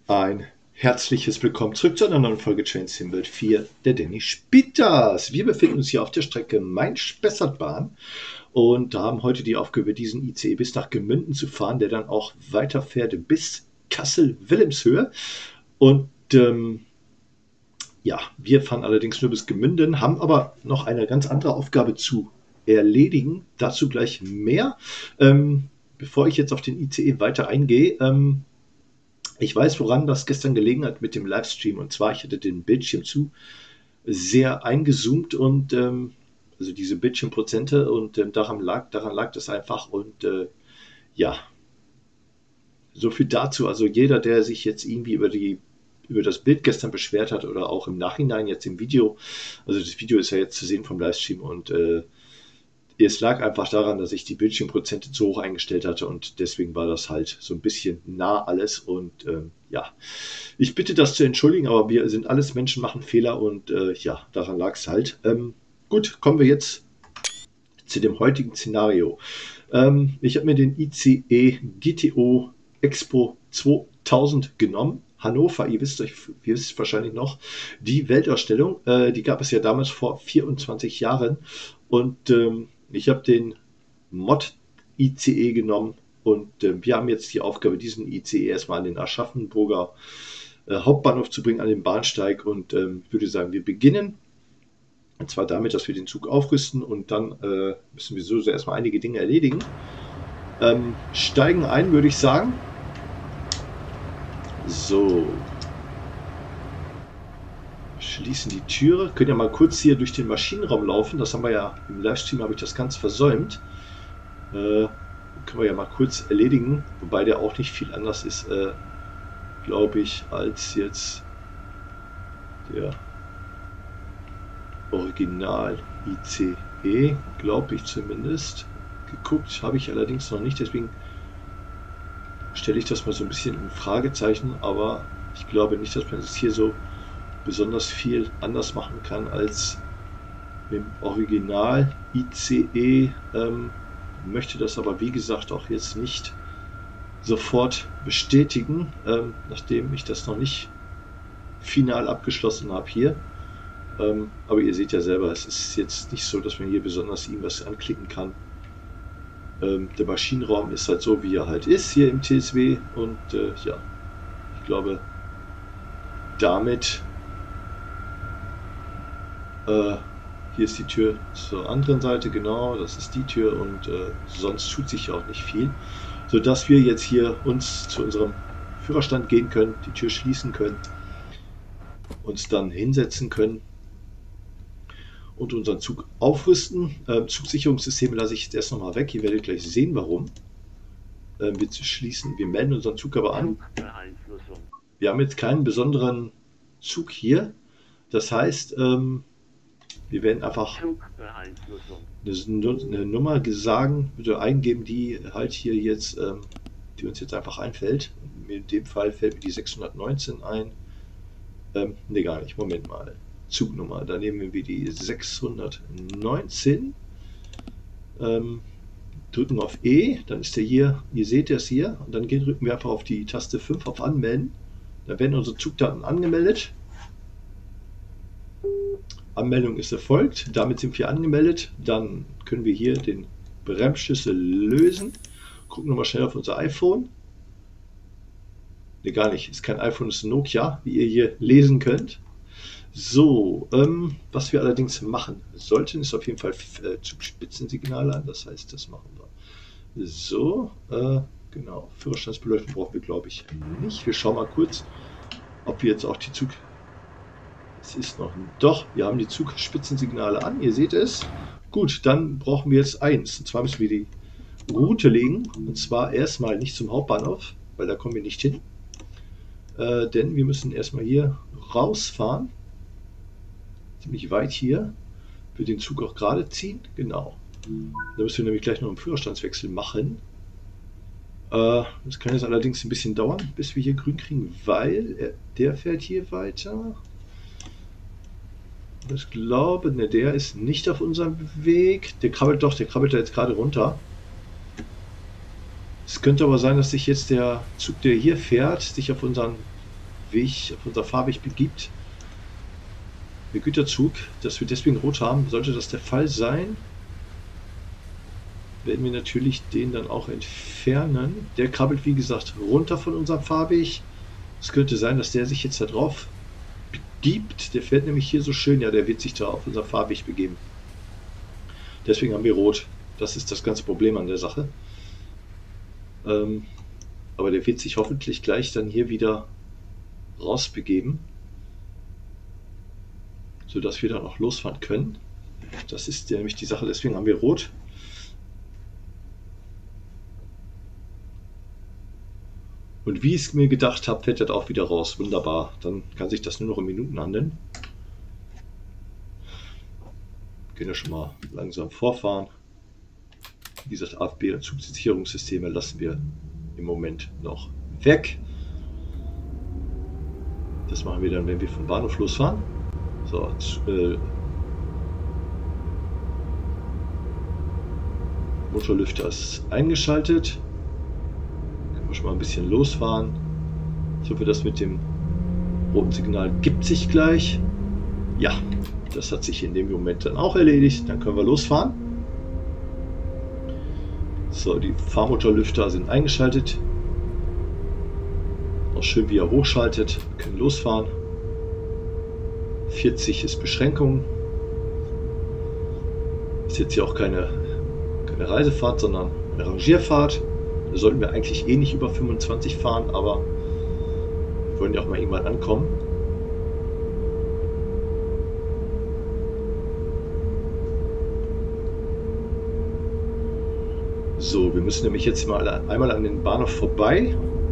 Ein herzliches Willkommen zurück zu einer neuen Folge Train Sim World 4. Der Danny spielt das. Wir befinden uns hier auf der Strecke Main-Spessart-Bahn und haben heute die Aufgabe, diesen ICE bis nach Gemünden zu fahren, der dann auch weiterfährt bis Kassel-Wilhelmshöhe. Und ja, wir fahren allerdings nur bis Gemünden, haben aber noch eine ganz andere Aufgabe zu erledigen. Dazu gleich mehr. Bevor ich jetzt auf den ICE weiter eingehe, ich weiß, woran das gestern gelegen hat mit dem Livestream. Und zwar, ich hatte den Bildschirm zu sehr eingezoomt und also diese Bildschirmprozente und daran lag das einfach. Und ja, so viel dazu. Also jeder, der sich jetzt irgendwie über das Bild gestern beschwert hat oder auch im Nachhinein jetzt im Video, also das Video ist ja jetzt zu sehen vom Livestream und es lag einfach daran, dass ich die Bildschirmprozente zu hoch eingestellt hatte und deswegen war das halt so ein bisschen nah alles und ja, ich bitte das zu entschuldigen, aber wir sind alles Menschen, machen Fehler und ja, daran lag es halt. Gut, kommen wir jetzt zu dem heutigen Szenario. Ich habe mir den ICE GTO Expo 2000 genommen. Hannover, ihr wisst wahrscheinlich noch, die Weltausstellung, die gab es ja damals vor 24 Jahren und ich habe den Mod ICE genommen und wir haben jetzt die Aufgabe, diesen ICE erstmal an den Aschaffenburger Hauptbahnhof zu bringen, an den Bahnsteig und würde sagen, wir beginnen. Und zwar damit, dass wir den Zug aufrüsten und dann müssen wir so erstmal einige Dinge erledigen. Steigen ein, würde ich sagen. So. Schließen die Türe. Können ja mal kurz hier durch den Maschinenraum laufen. Das haben wir ja im Livestream, habe ich das ganz versäumt. Können wir ja mal kurz erledigen. Wobei der auch nicht viel anders ist, glaube ich, als jetzt der Original ICE. Glaube ich zumindest. Geguckt habe ich allerdings noch nicht. Deswegen stelle ich das mal so ein bisschen in Fragezeichen. Aber ich glaube nicht, dass man es hier so besonders viel anders machen kann als mit dem Original ICE. Möchte das aber wie gesagt auch jetzt nicht sofort bestätigen, nachdem ich das noch nicht final abgeschlossen habe hier. Aber ihr seht ja selber, es ist jetzt nicht so, dass man hier besonders irgendwas anklicken kann. Der Maschinenraum ist halt so, wie er halt ist hier im TSW und ja, ich glaube damit hier ist die Tür zur anderen Seite, genau, das ist die Tür und sonst tut sich ja auch nicht viel, sodass wir jetzt hier uns zu unserem Führerstand gehen können, die Tür schließen können, uns dann hinsetzen können und unseren Zug aufrüsten. Zugsicherungssysteme lasse ich jetzt erst nochmal weg, ihr werdet gleich sehen, warum. Wir melden unseren Zug aber an. Wir haben jetzt keinen besonderen Zug hier, das heißt, wir werden einfach eine Nummer sagen, bitte eingeben, die halt hier jetzt, die uns jetzt einfach einfällt. In dem Fall fällt mir die 619 ein. Ne, gar nicht. Moment mal. Zugnummer. Da nehmen wir die 619. Drücken auf E, dann ist der hier, ihr seht das hier, und dann drücken wir einfach auf die Taste 5 auf Anmelden. Da werden unsere Zugdaten angemeldet. Anmeldung ist erfolgt, damit sind wir angemeldet. Dann können wir hier den Bremsschlüssel lösen. Gucken nochmal schnell auf unser iPhone. Ne, gar nicht, ist kein iPhone, ist ein Nokia, wie ihr hier lesen könnt. So, was wir allerdings machen sollten, ist auf jeden Fall Zugspitzensignale an, das heißt, das machen wir. So, genau, Führerstandsbeleuchtung brauchen wir, glaube ich, nicht. Wir schauen mal kurz, ob wir jetzt auch die Es ist noch doch, wir haben die Zugspitzensignale an, ihr seht es. Gut, dann brauchen wir jetzt eins, und zwar müssen wir die Route legen, und zwar erstmal nicht zum Hauptbahnhof, weil da kommen wir nicht hin, denn wir müssen erstmal hier rausfahren, ziemlich weit hier, für den Zug auch gerade ziehen, genau. Da müssen wir nämlich gleich noch einen Führerstandswechsel machen. Das kann jetzt allerdings ein bisschen dauern, bis wir hier grün kriegen, weil der fährt hier weiter. Ich glaube, ne, der ist nicht auf unserem Weg. Der krabbelt da jetzt gerade runter. Es könnte aber sein, dass sich jetzt der Zug, der hier fährt, sich auf unseren Weg, auf unser Fahrweg begibt. Der Güterzug, dass wir deswegen rot haben, sollte das der Fall sein, werden wir natürlich den dann auch entfernen. Der krabbelt, wie gesagt, runter von unserem Fahrweg. Es könnte sein, dass der sich jetzt da drauf begibt. Der fährt nämlich hier so schön. Ja, der wird sich da auf unser Fahrweg begeben. Deswegen haben wir rot. Das ist das ganze Problem an der Sache. Aber der wird sich hoffentlich gleich dann hier wieder rausbegeben, sodass wir dann auch losfahren können. Das ist nämlich die Sache. Deswegen haben wir rot. Und wie ich es mir gedacht habe, fährt er auch wieder raus. Wunderbar. Dann kann sich das nur noch in Minuten handeln. Wir können ja schon mal langsam vorfahren. Wie gesagt, AFB und Zugsicherungssysteme lassen wir im Moment noch weg. Das machen wir dann, wenn wir vom Bahnhof losfahren. So, Motorlüfter ist eingeschaltet. Können wir schon mal ein bisschen losfahren. Ich hoffe, das mit dem roten Signal gibt sich gleich. Ja, das hat sich in dem Moment dann auch erledigt. Dann können wir losfahren. So, die Fahrmotorlüfter sind eingeschaltet. Auch schön, wie er hochschaltet. Wir können losfahren. 40 ist Beschränkung. Ist jetzt hier auch keine Reisefahrt, sondern eine Rangierfahrt. Da sollten wir eigentlich eh nicht über 25 fahren, aber wir wollen ja auch mal irgendwann ankommen. So, wir müssen nämlich jetzt mal einmal an den Bahnhof vorbei.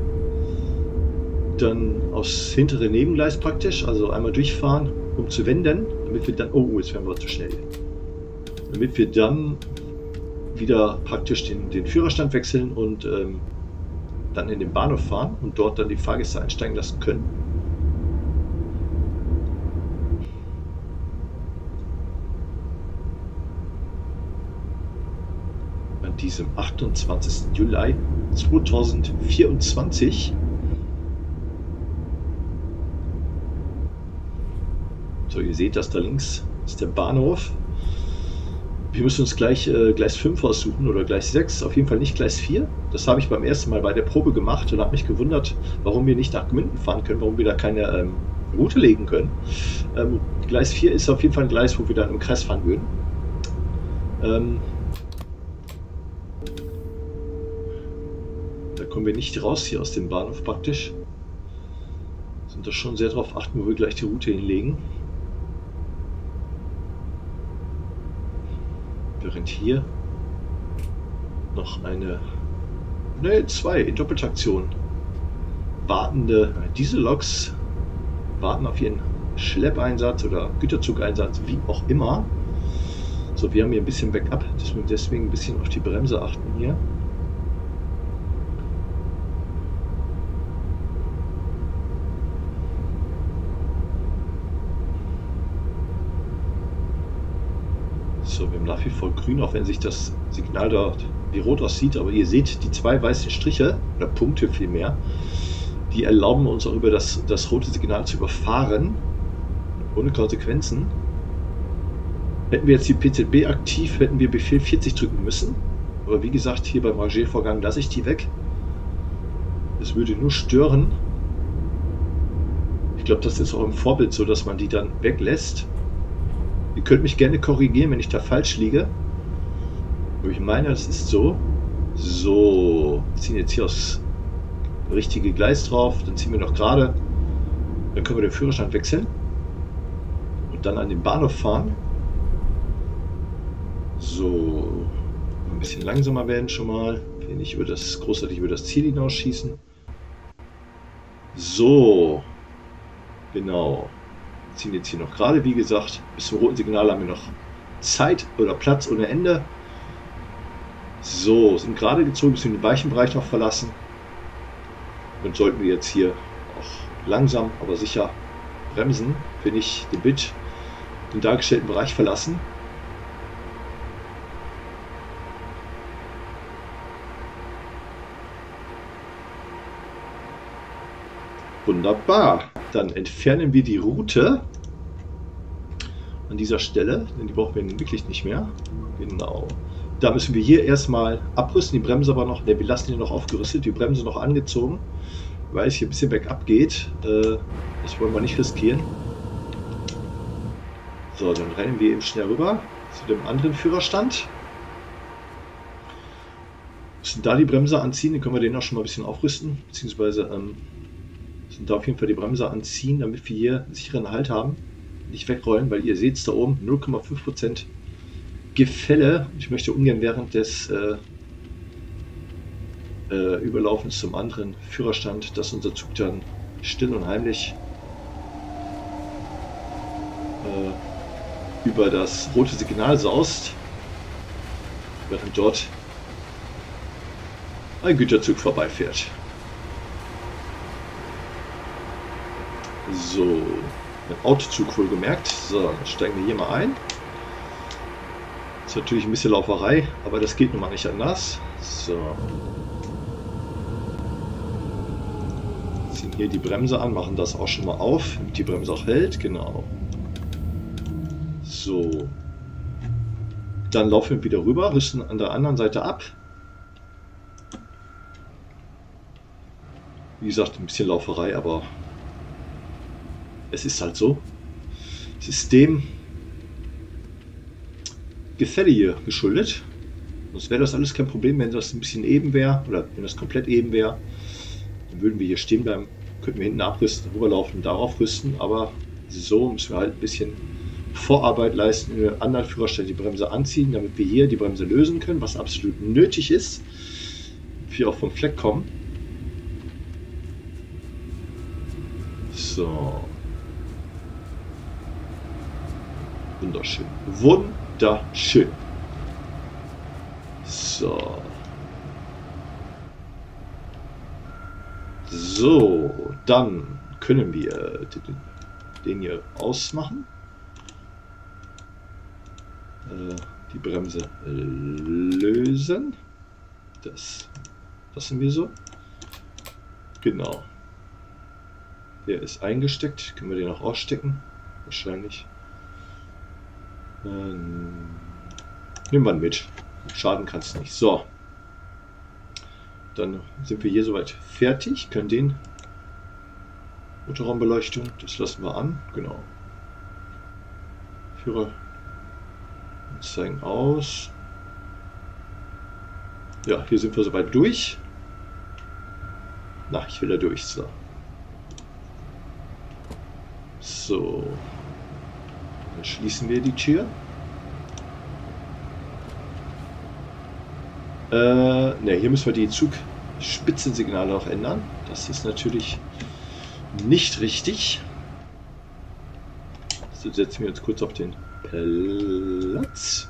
Dann aufs hintere Nebengleis praktisch, also einmal durchfahren, um zu wenden, damit wir dann, oh, jetzt werden wir zu schnell, damit wir dann wieder praktisch den Führerstand wechseln und dann in den Bahnhof fahren und dort dann die Fahrgäste einsteigen lassen können. An diesem 28. Juli 2024. So, ihr seht das da links ist der Bahnhof. Wir müssen uns gleich Gleis 5 aussuchen oder Gleis 6, auf jeden Fall nicht Gleis 4. Das habe ich beim ersten Mal bei der Probe gemacht und habe mich gewundert, warum wir nicht nach Gmünden fahren können, warum wir da keine Route legen können. Gleis 4 ist auf jeden Fall ein Gleis, wo wir dann im Kreis fahren würden. Da kommen wir nicht raus hier aus dem Bahnhof praktisch. Sind da schon sehr darauf achten, wo wir gleich die Route hinlegen. Während hier noch zwei in Doppeltaktion wartende Dieselloks warten auf ihren Schleppeinsatz oder Güterzugeinsatz, wie auch immer. So, wir haben hier ein bisschen Backup, deswegen ein bisschen auf die Bremse achten hier. So, wir haben nach wie vor grün, auch wenn sich das Signal dort wie rot aussieht, aber ihr seht die zwei weißen Striche, oder Punkte vielmehr, die erlauben uns auch über das rote Signal zu überfahren, ohne Konsequenzen. Hätten wir jetzt die PZB aktiv, hätten wir Befehl 40 drücken müssen, aber wie gesagt, hier beim Rangiervorgang lasse ich die weg. Es würde nur stören. Ich glaube, das ist auch im Vorbild so, dass man die dann weglässt. Ihr könnt mich gerne korrigieren, wenn ich da falsch liege. Aber ich meine, das ist so. So, wir ziehen jetzt hier aufs richtige Gleis drauf. Dann ziehen wir noch gerade. Dann können wir den Führerstand wechseln. Und dann an den Bahnhof fahren. So, ein bisschen langsamer werden schon mal. Nicht großartig über das Ziel hinausschießen. So, genau. Ziehen jetzt hier noch gerade, wie gesagt, bis zum roten Signal haben wir noch Zeit oder Platz ohne Ende. So, sind gerade gezogen, bis wir den weichen Bereich noch verlassen. Und sollten wir jetzt hier auch langsam, aber sicher bremsen, wenn ich den dargestellten Bereich verlassen. Wunderbar. Dann entfernen wir die Route an dieser Stelle, denn die brauchen wir wirklich nicht mehr. Genau. Da müssen wir hier erstmal abrüsten, die Bremse aber noch, ne, wir lassen die noch aufgerüstet, die Bremse noch angezogen, weil es hier ein bisschen bergab geht. Das wollen wir nicht riskieren. So, dann rennen wir eben schnell rüber zu dem anderen Führerstand. Müssen da die Bremse anziehen, dann können wir den auch schon mal ein bisschen aufrüsten, beziehungsweise müssen da auf jeden Fall die Bremse anziehen, damit wir hier einen sicheren Halt haben. Nicht wegrollen, weil ihr seht es da oben, 0,5% Gefälle. Ich möchte ungern während des Überlaufens zum anderen Führerstand, dass unser Zug dann still und heimlich über das rote Signal saust, während dort ein Güterzug vorbeifährt. So, ein Autozug wohlgemerkt. So, dann steigen wir hier mal ein. Ist natürlich ein bisschen Lauferei, aber das geht nun mal nicht anders. So. Ziehen hier die Bremse an, machen das auch schon mal auf, damit die Bremse auch hält. Genau. So. Dann laufen wir wieder rüber, rüsten an der anderen Seite ab. Wie gesagt, ein bisschen Lauferei, aber es ist halt so. System Gefälle hier geschuldet. Sonst wäre das alles kein Problem, wenn das ein bisschen eben wäre oder wenn das komplett eben wäre. Dann würden wir hier stehen bleiben, könnten wir hinten abrüsten, rüberlaufen, darauf rüsten, aber so müssen wir halt ein bisschen Vorarbeit leisten, in den anderen Führerstand die Bremse anziehen, damit wir hier die Bremse lösen können, was absolut nötig ist, damit wir auch vom Fleck kommen. So. Wunderschön. Wunderschön. So. So, dann können wir den hier ausmachen. Die Bremse lösen. Das lassen wir so. Genau. Der ist eingesteckt. Können wir den auch ausstecken? Wahrscheinlich. Nehmen wir ihn mit. Schaden kann es nicht. So. Dann sind wir hier soweit fertig. Können den Motorraumbeleuchtung, das lassen wir an. Genau. Führer zeigen aus. Ja, hier sind wir soweit durch. Na, ich will da durch. So. So. Dann schließen wir die Tür. Ne, hier müssen wir die Zugspitzensignale noch ändern. Das ist natürlich nicht richtig. So, setzen wir uns kurz auf den Platz.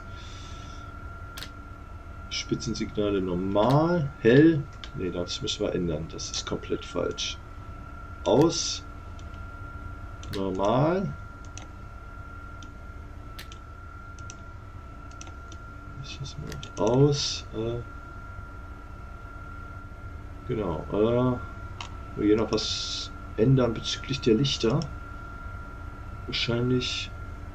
Spitzensignale normal, hell. Ne, das müssen wir ändern. Das ist komplett falsch. Aus. Normal. Das mal aus. Genau. Hier noch was ändern bezüglich der Lichter. Wahrscheinlich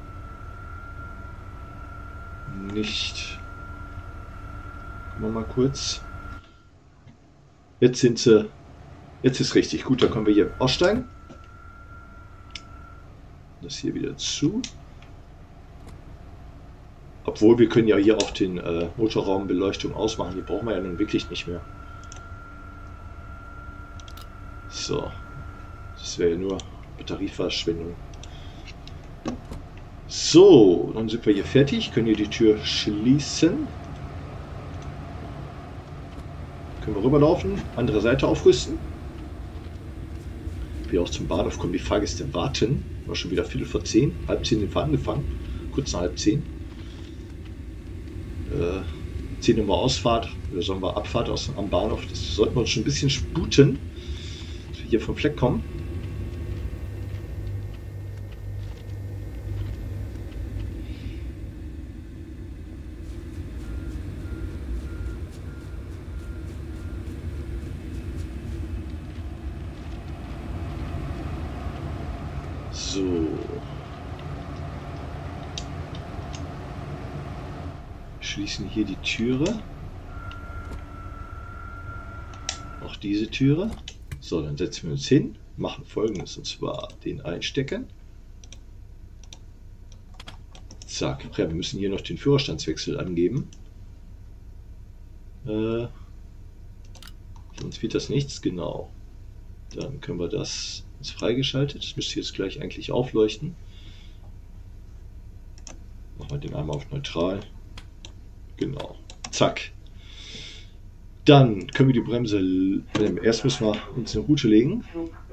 nicht. Gucken wir mal kurz. Jetzt sind sie. Jetzt ist richtig. Gut, dann können wir hier aussteigen. Das hier wieder zu. Obwohl wir können ja hier auch den Motorraumbeleuchtung ausmachen. Die brauchen wir ja nun wirklich nicht mehr. So. Das wäre ja nur Batterieverschwendung. So, dann sind wir hier fertig. Können hier die Tür schließen. Können wir rüberlaufen. Andere Seite aufrüsten. Wir auch zum Bahnhof kommen. Die Fahrgäste warten. War schon wieder 10:15. 9:30 sind wir angefangen. Kurz nach 9:30. 10 Uhr Ausfahrt, oder sollen wir Abfahrt am Bahnhof. Das sollten wir uns schon ein bisschen sputen, dass wir hier vom Fleck kommen. So. Schließen hier die Türe. Auch diese Türe. So, dann setzen wir uns hin, machen Folgendes, und zwar den einstecken. Zack, wir müssen hier noch den Führerstandswechsel angeben. Sonst wird das nichts, genau. Dann können wir das, ist freigeschaltet. Das müsste jetzt gleich eigentlich aufleuchten. Machen wir den einmal auf neutral. Genau, zack. Dann können wir die Bremse, erst müssen wir uns eine Route legen.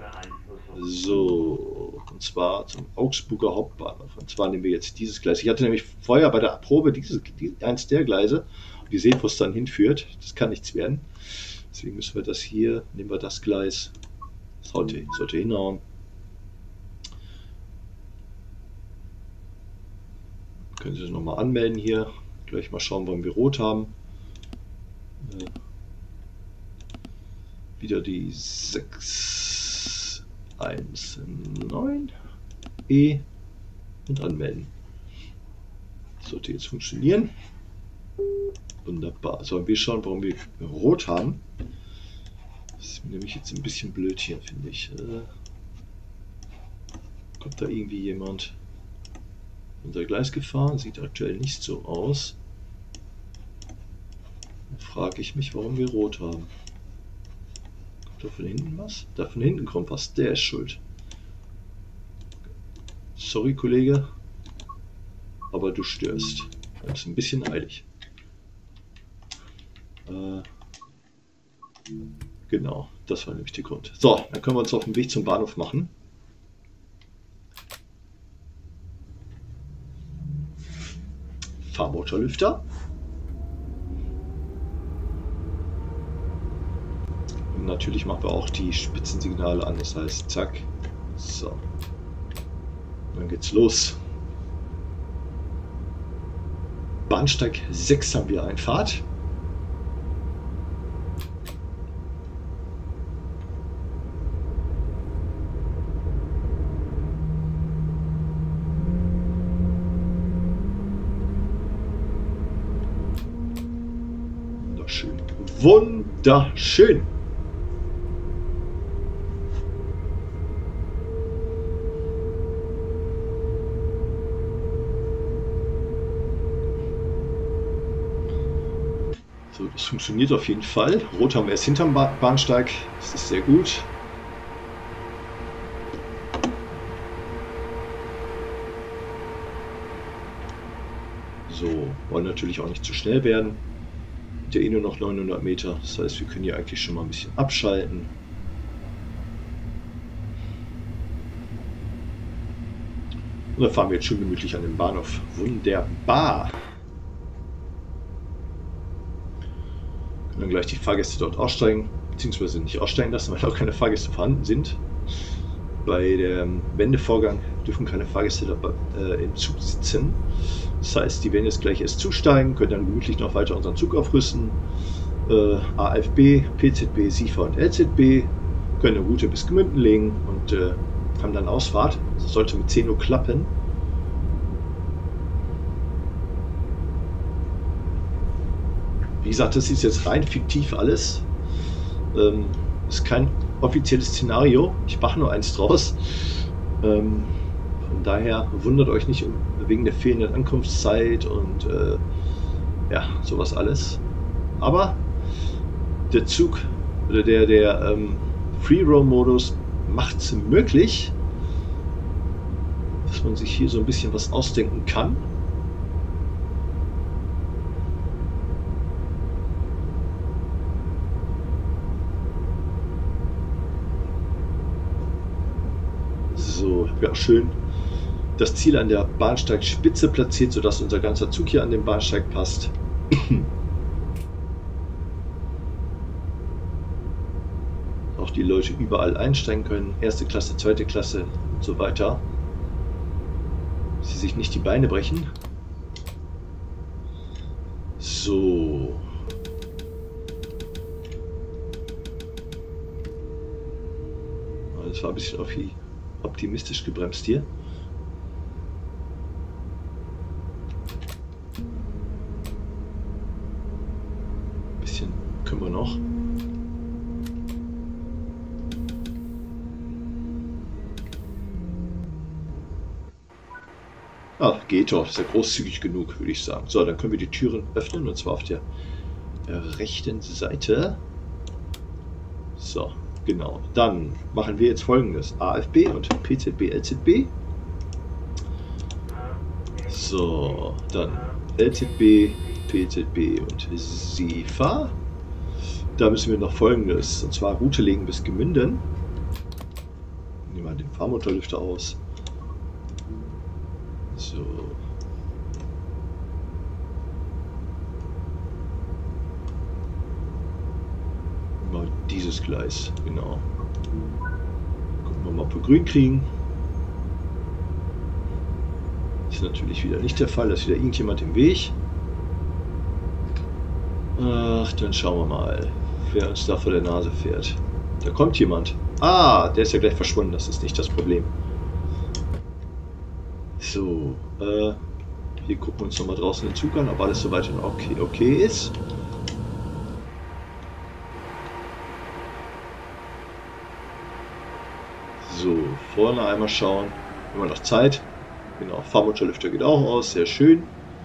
So, und zwar zum Augsburger Hauptbahnhof. Und zwar nehmen wir jetzt dieses Gleis. Ich hatte nämlich vorher bei der Probe eins der Gleise. Und ihr seht, wo es dann hinführt. Das kann nichts werden. Deswegen müssen wir das hier, nehmen wir das Gleis. Das sollte hinhauen. Können Sie es nochmal anmelden hier. Gleich mal schauen, wann wir rot haben. Wieder die 619 E und anmelden. Das sollte jetzt funktionieren. Wunderbar. So, wir schauen, warum wir rot haben. Das ist nämlich jetzt ein bisschen blöd hier, finde ich. Kommt da irgendwie jemand unser Gleis gefahren? Sieht aktuell nicht so aus. Da frage ich mich, warum wir rot haben. Kommt da von hinten was? Da von hinten kommt was. Der ist schuld. Sorry, Kollege, aber du störst. Das ist ein bisschen eilig. Genau, das war nämlich der Grund. So, dann können wir uns auf den Weg zum Bahnhof machen. Fahrmotorlüfter. Und natürlich machen wir auch die Spitzensignale an, das heißt, zack. So. Dann geht's los. Bahnsteig 6 haben wir Einfahrt. Wunderschön. Wunderschön. So, das funktioniert auf jeden Fall. Rot haben wir erst hinterm Bahnsteig. Das ist sehr gut. So, wollen natürlich auch nicht zu schnell werden. Der eh nur noch 900 Meter. Das heißt, wir können hier eigentlich schon mal ein bisschen abschalten. Und dann fahren wir jetzt schön gemütlich an den Bahnhof. Wunderbar. Können dann gleich die Fahrgäste dort aussteigen, beziehungsweise nicht aussteigen lassen, weil auch keine Fahrgäste vorhanden sind. Bei dem Wendevorgang dürfen keine Fahrgäste im Zug sitzen. Das heißt, die werden jetzt gleich erst zusteigen, können dann gemütlich noch weiter unseren Zug aufrüsten. AFB, PZB, SIFA und LZB können eine Route bis Gmünden legen und haben dann Ausfahrt. Das sollte mit 10 Uhr klappen. Wie gesagt, das ist jetzt rein fiktiv alles. Ist kein offizielles Szenario. Ich mache nur eins draus. Von daher wundert euch nicht wegen der fehlenden Ankunftszeit und ja, sowas alles. Aber der Zug oder der Free-Roam-Modus macht es möglich, dass man sich hier so ein bisschen was ausdenken kann. So, ja, schön das Ziel an der Bahnsteigspitze platziert, sodass unser ganzer Zug hier an den Bahnsteig passt. Auch die Leute überall einsteigen können, erste Klasse, zweite Klasse und so weiter. Sie sich nicht die Beine brechen. So. Das war ein bisschen auf die optimistisch gebremst hier. Ein bisschen können wir noch. Ah, geht doch. Ist ja großzügig genug, würde ich sagen. So, dann können wir die Türen öffnen, und zwar auf der rechten Seite. So, genau. Dann machen wir jetzt Folgendes. AFB und PZB, LZB. So, dann LZB, PZB und SEFA. Da müssen wir noch Folgendes, und zwar Route legen bis Gemünden. Nehmen wir den Fahrmotorlüfter aus. So. Mal dieses Gleis, genau. Gucken wir mal, ob wir grün kriegen. Ist natürlich wieder nicht der Fall, da ist wieder irgendjemand im Weg. Ach, dann schauen wir mal, wer uns da vor der Nase fährt. Da kommt jemand. Ah, der ist ja gleich verschwunden, das ist nicht das Problem. So, wir gucken uns nochmal draußen den Zug an, ob alles soweit okay ist. So, vorne einmal schauen. Immer noch Zeit. Genau, Fahrmotorlüfter geht auch aus, sehr schön.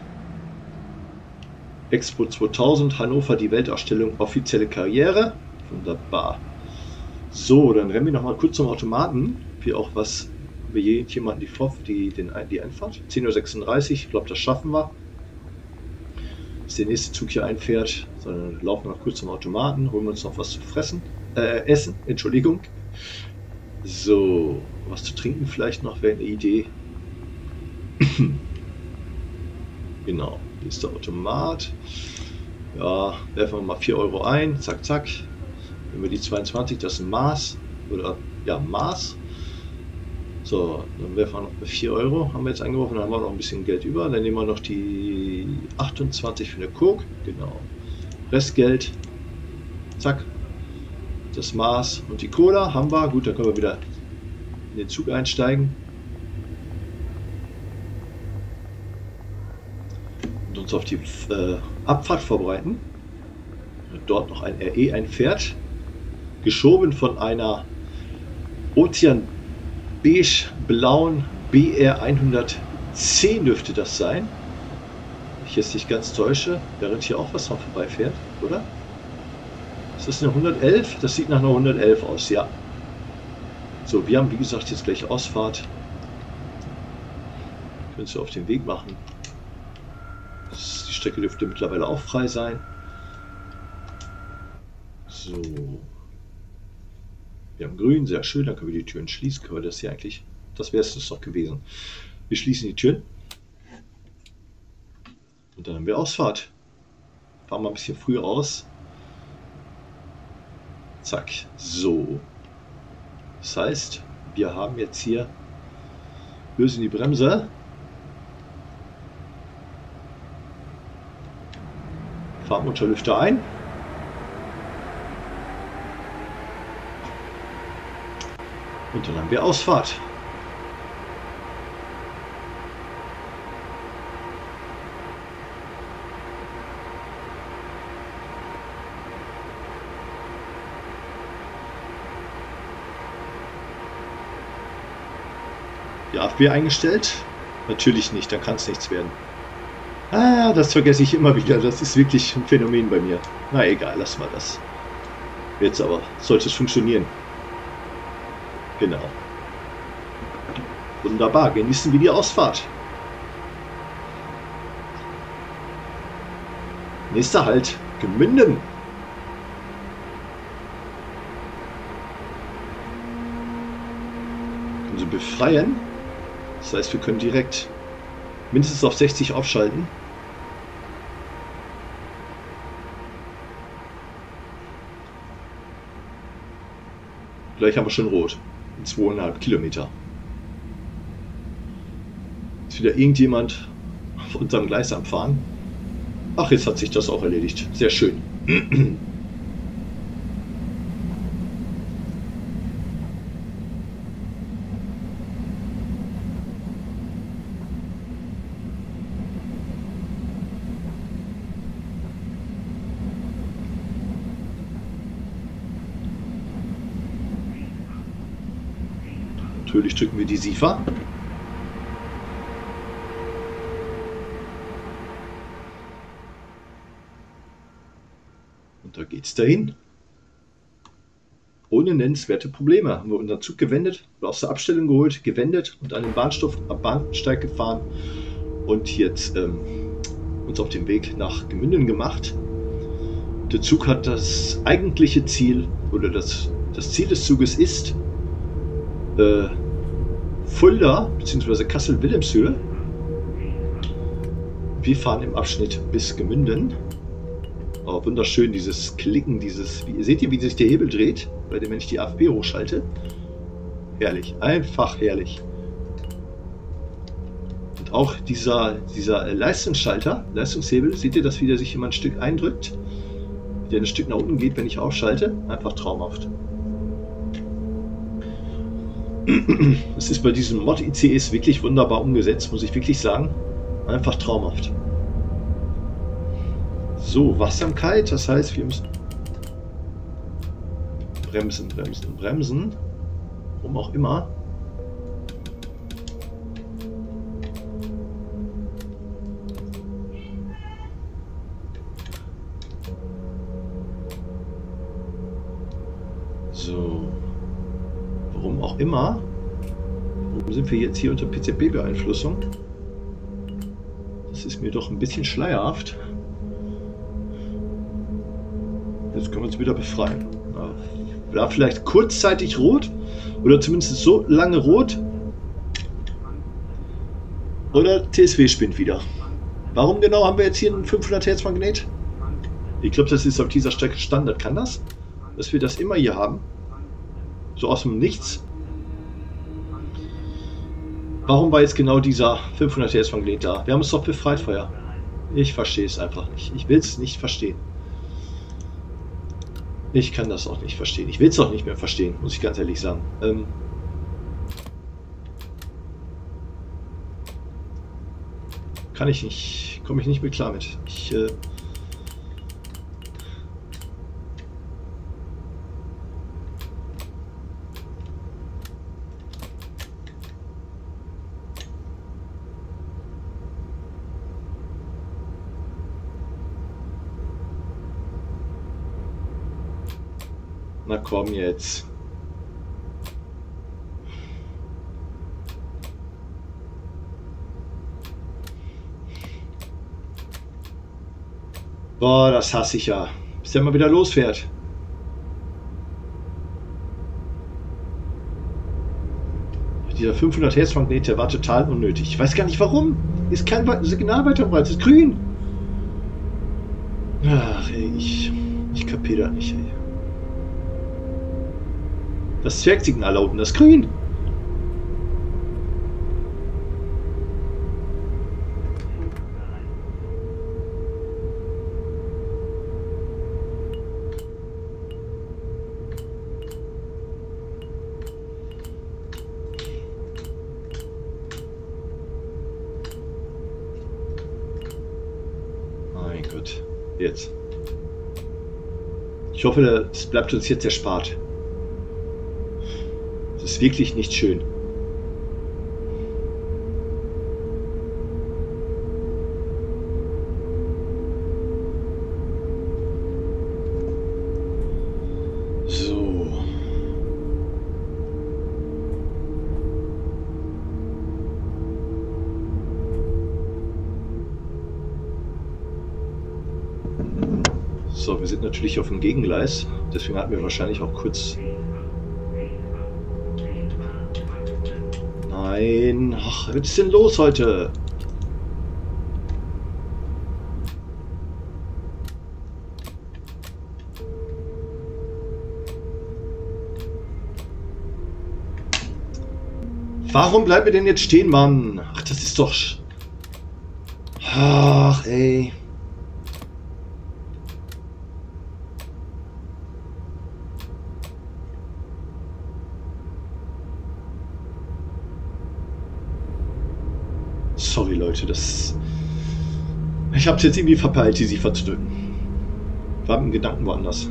Expo 2000, Hannover, die Weltausstellung, offizielle Karriere. Wunderbar. So, dann rennen wir nochmal kurz zum Automaten. Wie auch was. Wir jemanden die Einfahrt. 10:36 Uhr, ich glaube, das schaffen wir. Bis der nächste Zug hier einfährt. Sondern laufen wir noch kurz zum Automaten, holen wir uns noch was zu essen, Entschuldigung. So, was zu trinken vielleicht noch, wäre eine Idee. Genau, hier ist der Automat. Ja, werfen wir mal 4 Euro ein, zack, zack. Wenn wir die 22, das ist ein Maß. Oder, ja, Maß. So, dann werfen wir noch 4 Euro, haben wir jetzt eingeworfen, dann haben wir noch ein bisschen Geld über. Dann nehmen wir noch die 28 für eine Coke, genau. Restgeld, zack. Das Maß und die Cola haben wir. Gut, dann können wir wieder in den Zug einsteigen. Und uns auf die Abfahrt vorbereiten. Und dort noch ein RE einfährt. Geschoben von einer Ozean beige-blauen BR 110 dürfte das sein. Wenn ich jetzt nicht ganz täusche, während hier auch was noch vorbeifährt, oder? Ist das eine 111? Das sieht nach einer 111 aus, ja. So, wir haben wie gesagt jetzt gleich Ausfahrt. Können Sie auf den Weg machen. Die Strecke dürfte mittlerweile auch frei sein. So. Wir haben grün, sehr schön, dann können wir die Türen schließen. Können wir das hier eigentlich, das wäre es doch gewesen. Wir schließen die Türen. Und dann haben wir Ausfahrt. Fahren wir ein bisschen früher aus. Zack, so. Das heißt, wir haben jetzt hier, lösen die Bremse. Fahrmotorlüfter ein. Und dann haben wir Ausfahrt. Die AFB eingestellt? Natürlich nicht, dann kann es nichts werden. Ah, das vergesse ich immer wieder. Das ist wirklich ein Phänomen bei mir. Na egal, lassen wir das. Jetzt aber sollte es funktionieren. Genau. Wunderbar, genießen wir die Ausfahrt. Nächster Halt, Gemünden. Können Sie befreien. Das heißt, wir können direkt mindestens auf 60 aufschalten. Gleich haben wir schon rot. 2,5 Kilometer. Ist wieder irgendjemand auf unserem Gleis am Fahren. Ach, jetzt hat sich das auch erledigt. Sehr schön. Natürlich drücken wir die SIFA. Und da geht's dahin. Ohne nennenswerte Probleme haben wir unseren Zug gewendet, aus der Abstellung geholt, gewendet und an den Bahnsteig gefahren und jetzt uns auf den Weg nach Gemünden gemacht. Der Zug hat das eigentliche Ziel, oder das Ziel des Zuges ist Fulda bzw. Kassel-Wilhelmshöhe. Wir fahren im Abschnitt bis Gemünden. Oh, wunderschön, dieses Klicken, seht ihr, wie sich der Hebel dreht, wenn ich die AFB hochschalte? Herrlich, einfach herrlich. Und auch dieser Leistungsschalter, Leistungshebel, seht ihr, dass wieder sich immer ein Stück eindrückt, der ein Stück nach unten geht, wenn ich aufschalte? Einfach traumhaft. Das ist bei diesen Mod-ICEs wirklich wunderbar umgesetzt, muss ich wirklich sagen. Einfach traumhaft. So, Wachsamkeit, das heißt, wir müssen bremsen, bremsen, bremsen. Warum auch immer. So. Warum auch immer. Warum sind wir jetzt hier unter PZB-Beeinflussung? Das ist mir doch ein bisschen schleierhaft. Jetzt können wir uns wieder befreien. War vielleicht kurzzeitig rot oder zumindest so lange rot. Oder TSW spinnt wieder. Warum genau haben wir jetzt hier einen 500 Hertz Magnet? Ich glaube, das ist auf dieser Strecke Standard. Kann das? Dass wir das immer hier haben? So aus dem Nichts. Warum war jetzt genau dieser 500 Hertz Magnet da? Wir haben uns doch befreit vorher. Ich verstehe es einfach nicht. Ich will es nicht verstehen. Ich kann das auch nicht verstehen. Ich will es auch nicht mehr verstehen, muss ich ganz ehrlich sagen. Kann ich nicht, komme ich nicht mehr klar mit. Na komm jetzt. Boah, das hasse ich ja. Bis der mal wieder losfährt. Dieser 500 Hertz Magnet, der war total unnötig. Ich weiß gar nicht warum. Ist kein Signal weiter breit, ist grün. Ach ey, ich kapiere das nicht, ey. Das Zwergsignal da unten, das grün. Mein Gott, jetzt. Ich hoffe, es bleibt uns jetzt erspart. Das ist wirklich nicht schön. So. So, wir sind natürlich auf dem Gegengleis. Deswegen hatten wir wahrscheinlich auch kurz... Nein, ach, was ist denn los heute? Warum bleiben wir denn jetzt stehen, Mann? Ach, das ist doch... Ach, ey. Sorry, Leute, das... Ich hab's jetzt irgendwie verpeilt, die SIFA zu drücken. War mit dem Gedanken woanders.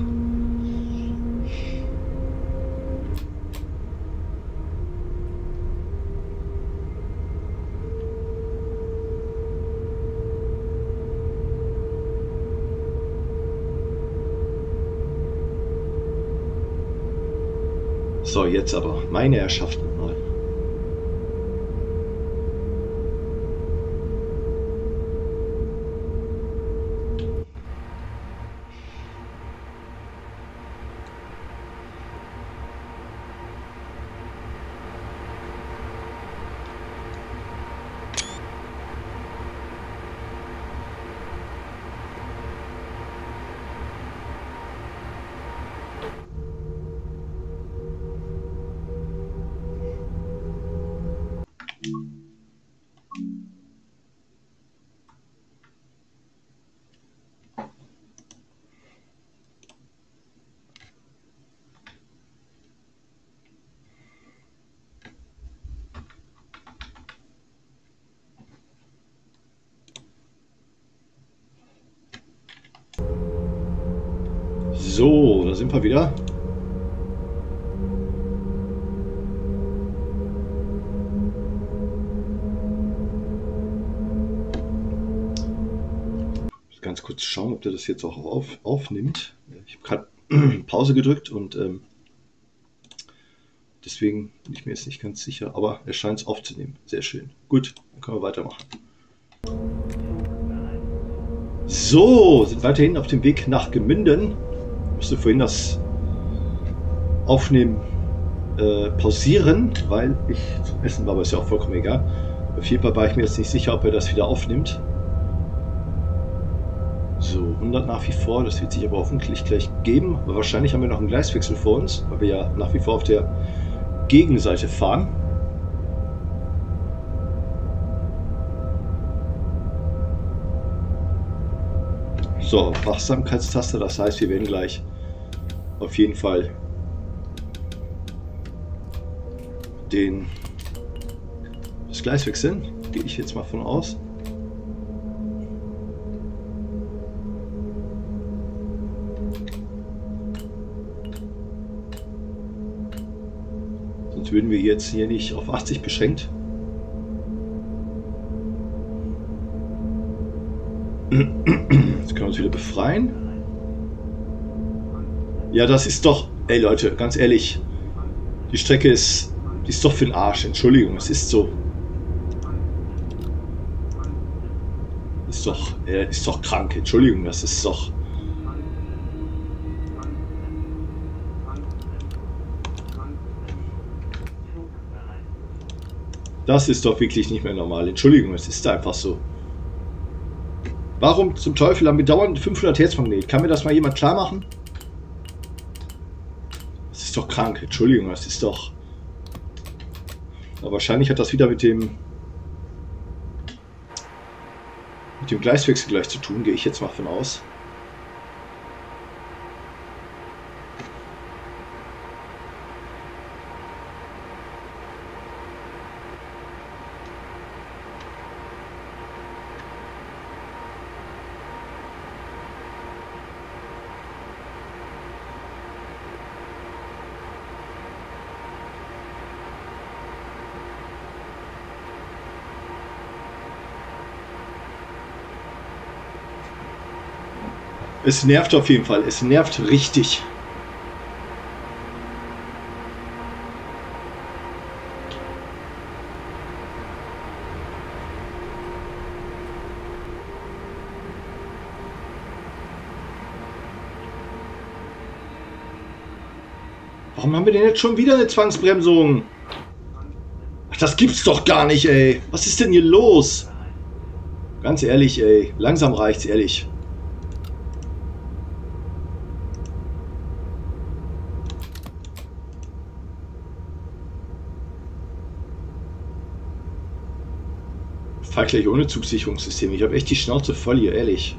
So, jetzt aber. Meine Herrschaften mal. So, da sind wir wieder. Ganz kurz schauen, ob der das jetzt auch aufnimmt. Ich habe gerade Pause gedrückt und deswegen bin ich mir jetzt nicht ganz sicher, aber er scheint es aufzunehmen. Sehr schön. Gut, dann können wir weitermachen. So, sind weiterhin auf dem Weg nach Gemünden. Ich musste vorhin das Aufnehmen pausieren, weil ich zum Essen war, aber ist ja auch vollkommen egal. Auf jeden Fall war ich mir jetzt nicht sicher, ob er das wieder aufnimmt. So, 100 nach wie vor, das wird sich aber hoffentlich gleich geben. Aber wahrscheinlich haben wir noch einen Gleiswechsel vor uns, weil wir ja nach wie vor auf der Gegenseite fahren. So, Wachsamkeitstaste, das heißt, wir werden gleich auf jeden Fall das Gleis wechseln. Gehe ich jetzt mal von aus. Sonst würden wir jetzt hier nicht auf 80 beschränkt. Jetzt können wir uns wieder befreien. Ja, das ist doch... Ey Leute, ganz ehrlich. Die Strecke ist doch für den Arsch. Entschuldigung, es ist so. Ist doch krank. Entschuldigung, das ist doch... Das ist doch wirklich nicht mehr normal. Entschuldigung, es ist einfach so. Warum zum Teufel haben wir dauernd 500 Hertz Magnet? Kann mir das mal jemand klar machen? Das ist doch krank. Entschuldigung, das ist doch... Aber wahrscheinlich hat das wieder mit dem Gleiswechsel gleich zu tun, gehe ich jetzt mal von aus. Es nervt auf jeden Fall. Es nervt richtig. Warum haben wir denn jetzt schon wieder eine Zwangsbremsung? Ach, das gibt's doch gar nicht, ey. Was ist denn hier los? Ganz ehrlich, ey. Langsam reicht's, ehrlich. Ich fahr gleich ohne Zugsicherungssystem. Ich habe echt die Schnauze voll hier, ehrlich.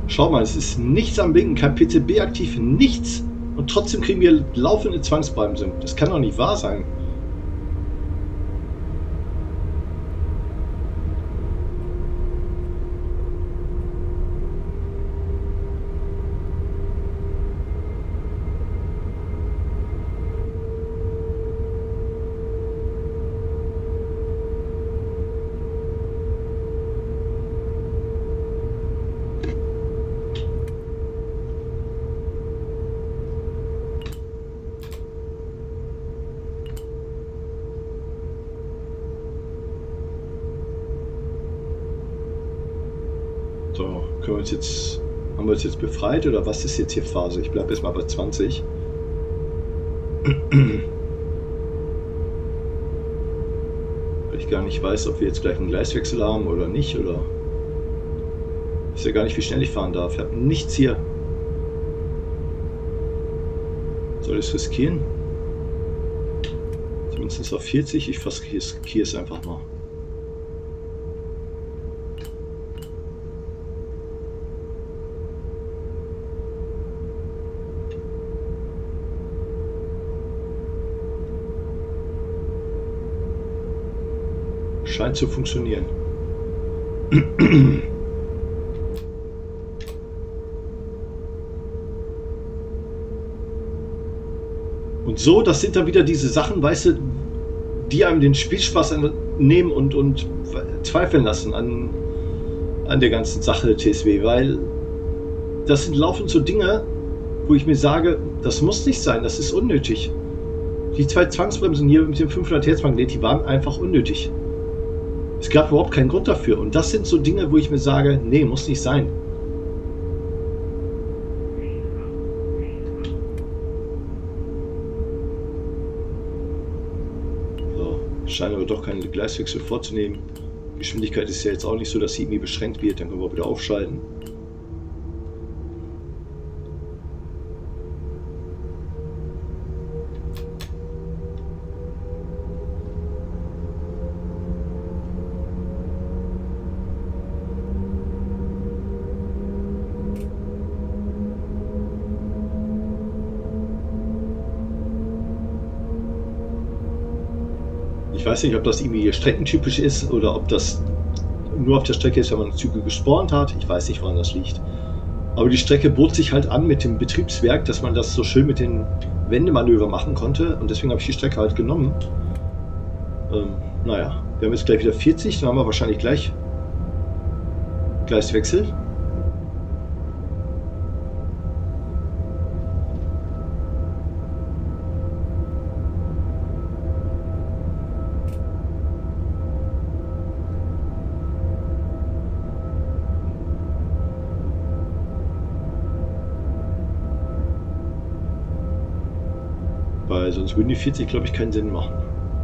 Schau mal, es ist nichts am Blinken, kein PCB aktiv, nichts. Und trotzdem kriegen wir laufende Zwangsbremsung. Das kann doch nicht wahr sein. So, können wir uns jetzt, haben wir uns jetzt befreit oder was ist jetzt hier Phase? Ich bleibe erstmal bei 20. Weil ich gar nicht weiß, ob wir jetzt gleich einen Gleiswechsel haben oder nicht, oder ich weiß ja gar nicht, wie schnell ich fahren darf. Ich habe nichts hier. Soll ich es riskieren? Zumindest auf 40. Ich riskiere es einfach mal. Scheint zu funktionieren. Und so, das sind dann wieder diese Sachen, weißt du, die einem den Spielspaß nehmen und zweifeln lassen an der ganzen Sache TSW, weil das sind laufend so Dinge, wo ich mir sage, das muss nicht sein, das ist unnötig. Die 2 Zwangsbremsen hier mit dem 500 Hertz Magnet, die waren einfach unnötig. Es gab überhaupt keinen Grund dafür. Und das sind so Dinge, wo ich mir sage, nee, muss nicht sein. So, scheint aber doch keinen Gleiswechsel vorzunehmen. Die Geschwindigkeit ist ja jetzt auch nicht so, dass sie irgendwie beschränkt wird. Dann können wir auch wieder aufschalten. Ich weiß nicht, ob das irgendwie streckentypisch ist oder ob das nur auf der Strecke ist, wenn man Züge gespawnt hat. Ich weiß nicht, woran das liegt. Aber die Strecke bot sich halt an mit dem Betriebswerk, dass man das so schön mit den Wendemanöver machen konnte. Und deswegen habe ich die Strecke halt genommen. Naja, wir haben jetzt gleich wieder 40, dann haben wir wahrscheinlich gleich Gleiswechsel. Weil sonst würden die 40, glaube ich, keinen Sinn machen.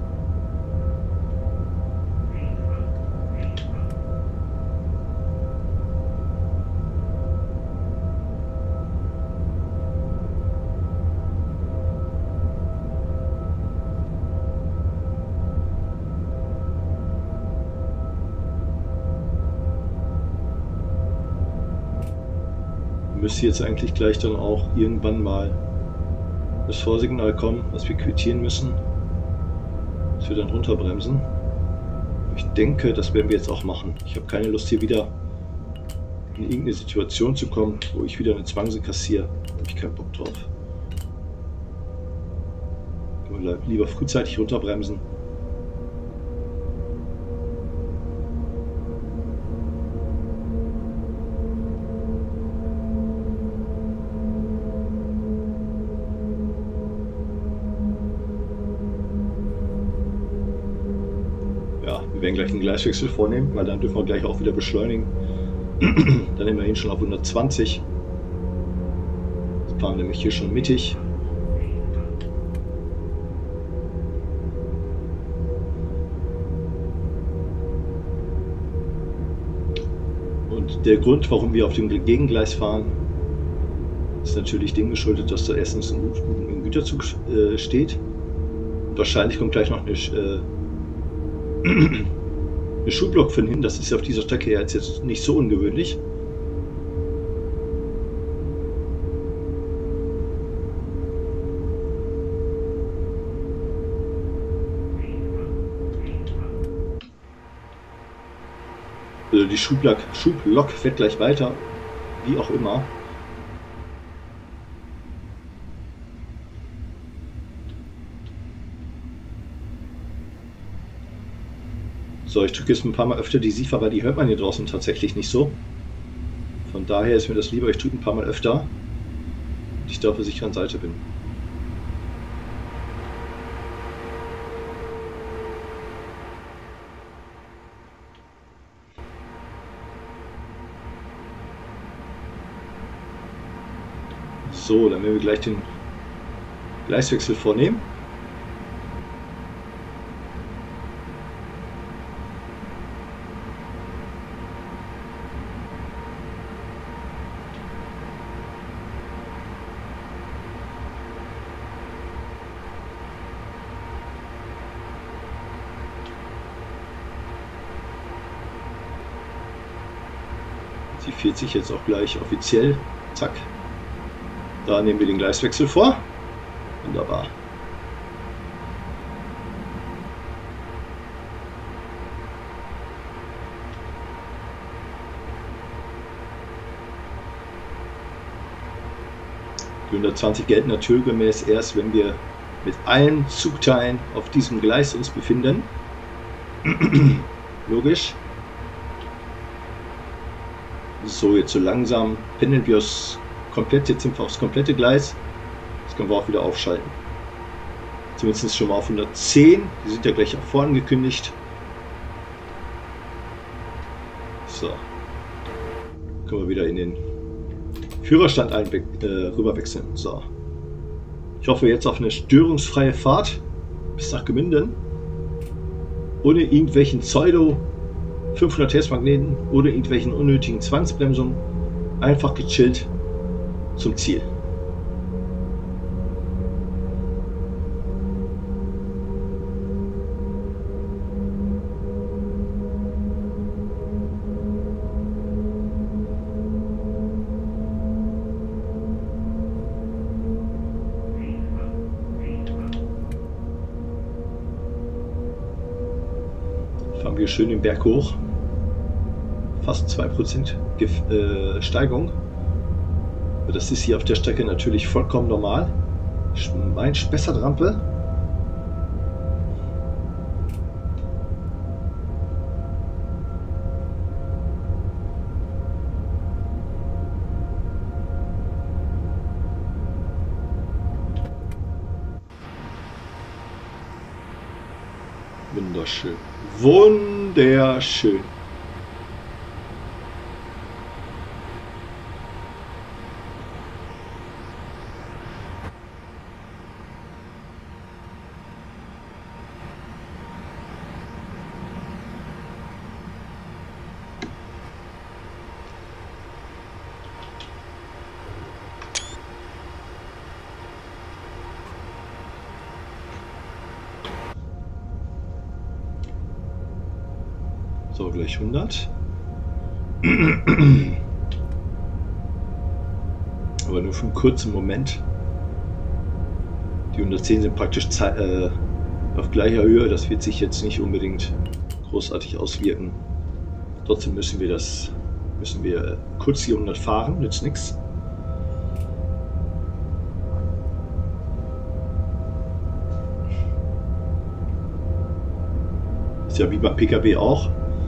Müsste jetzt eigentlich gleich dann auch irgendwann mal das Vorsignal kommen, was wir quittieren müssen, dass wir dann runterbremsen. Ich denke, das werden wir jetzt auch machen. Ich habe keine Lust, hier wieder in irgendeine Situation zu kommen, wo ich wieder eine Zwangse kassiere. Da habe ich keinen Bock drauf. Lieber frühzeitig runterbremsen. Wir werden gleich einen Gleiswechsel vornehmen, weil dann dürfen wir gleich auch wieder beschleunigen. Dann nehmen wir ihn schon auf 120. Jetzt fahren wir nämlich hier schon mittig. Und der Grund, warum wir auf dem Gegengleis fahren, ist natürlich dem geschuldet, dass da erstens ein Güterzug steht. Und wahrscheinlich kommt gleich noch eine Schulblock von hinten, das ist auf dieser Strecke jetzt nicht so ungewöhnlich. Oder die Schublok fährt gleich weiter. Wie auch immer. So, ich drücke jetzt ein paar Mal öfter die SIFA, weil die hört man hier draußen tatsächlich nicht so. Von daher ist mir das lieber, ich drücke ein paar Mal öfter und ich da auf der sicheren Seite bin. So, dann werden wir gleich den Gleiswechsel vornehmen. Sie fährt sich jetzt auch gleich offiziell. Zack. Da nehmen wir den Gleiswechsel vor. Wunderbar. Die 120 gelten naturgemäß erst, wenn wir mit allen Zugteilen auf diesem Gleis uns befinden. Logisch. So, jetzt so langsam pendeln wir es komplett. Jetzt sind wir aufs komplette Gleis. Das können wir auch wieder aufschalten. Zumindest schon mal auf 110. Die sind ja gleich auch vorangekündigt. So. Können wir wieder in den Führerstand rüber wechseln. So. Ich hoffe jetzt auf eine störungsfreie Fahrt bis nach Gemünden. Ohne irgendwelchen Pseudo 500 Hertz Magneten oder irgendwelchen unnötigen Zwangsbremsungen. Einfach gechillt zum Ziel. Fahren wir schön den Berg hoch. Fast 2% Steigung. Das ist hier auf der Strecke natürlich vollkommen normal. Mein Spessartrampe. Wunderschön. Wunderschön. So, gleich 100. Aber nur für einen kurzen Moment. Die 110 sind praktisch auf gleicher Höhe. Das wird sich jetzt nicht unbedingt großartig auswirken. Trotzdem müssen wir kurz die 100 fahren. Nützt nichts. Ist ja wie beim PKW auch.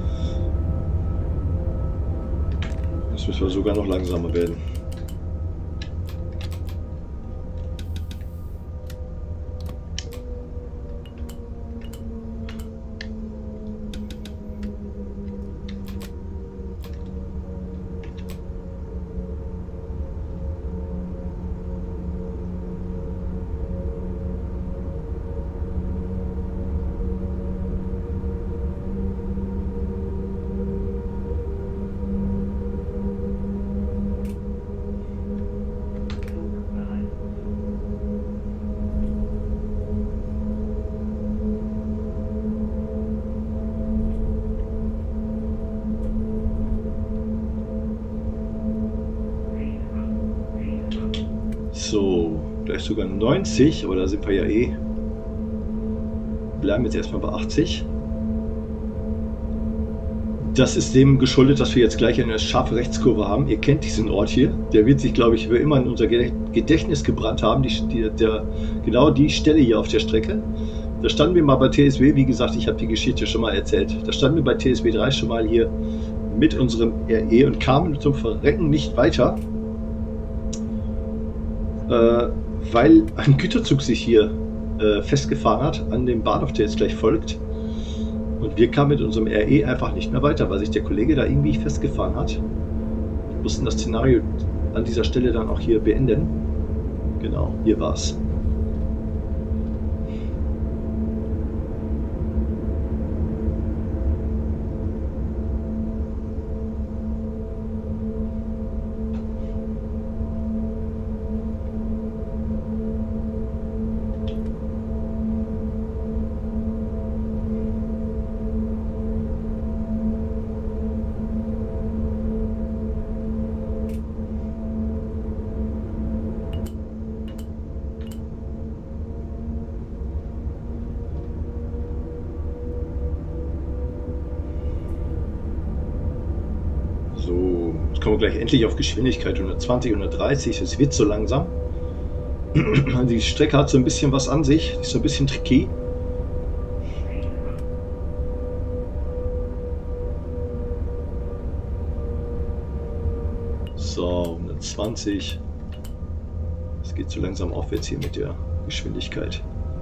Jetzt müssen wir sogar noch langsamer werden. So, gleich sogar 90, aber da sind wir ja eh. Bleiben jetzt erstmal bei 80. Das ist dem geschuldet, dass wir jetzt gleich eine scharfe Rechtskurve haben. Ihr kennt diesen Ort hier. Der wird sich, glaube ich, für immer in unser Gedächtnis gebrannt haben. Genau die Stelle hier auf der Strecke. Da standen wir mal bei TSW. Wie gesagt, ich habe die Geschichte schon mal erzählt. Da standen wir bei TSW 3 schon mal hier mit unserem RE und kamen zum Verrecken nicht weiter, weil ein Güterzug sich hier festgefahren hat an dem Bahnhof, der jetzt gleich folgt. Und wir kamen mit unserem RE einfach nicht mehr weiter, weil sich der Kollege da irgendwie festgefahren hat. Wir mussten das Szenario an dieser Stelle dann auch hier beenden. Genau, hier war's. So, jetzt kommen wir gleich endlich auf Geschwindigkeit 120, 130. Es wird so langsam. Die Strecke hat so ein bisschen was an sich. Die ist so ein bisschen tricky. So, 120. Es geht so langsam aufwärts hier mit der Geschwindigkeit.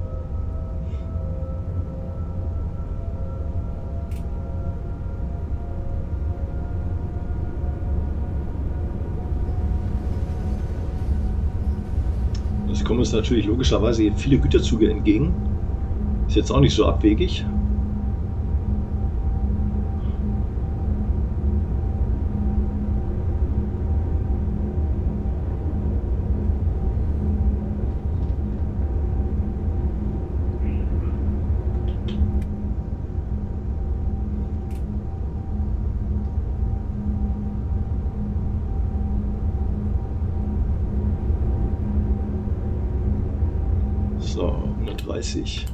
Es kommen uns natürlich logischerweise hier viele Güterzüge entgegen. Ist jetzt auch nicht so abwegig. So, 130.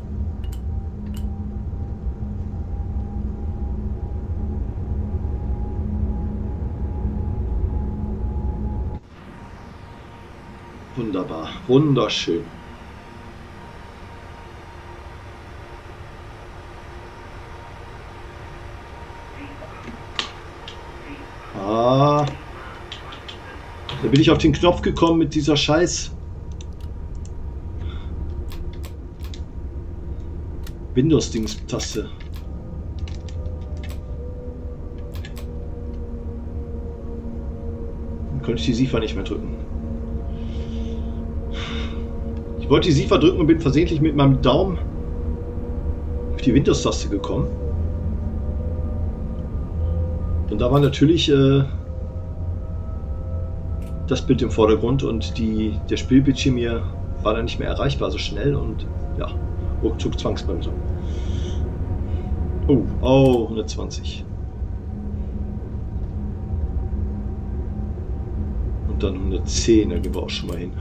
Wunderbar, wunderschön. Da bin ich auf den Knopf gekommen mit dieser Scheiß Windows-Dings-Taste. Dann konnte ich die SIFA nicht mehr drücken. Ich wollte die SIFA drücken und bin versehentlich mit meinem Daumen auf die Windows-Taste gekommen. Und da war natürlich das Bild im Vordergrund und der Spielbildschirm hier war dann nicht mehr erreichbar so schnell und ja, ruckzuck Zwangsbremsung. Oh, 120. Und dann 110, da gehen wir auch schon mal hin.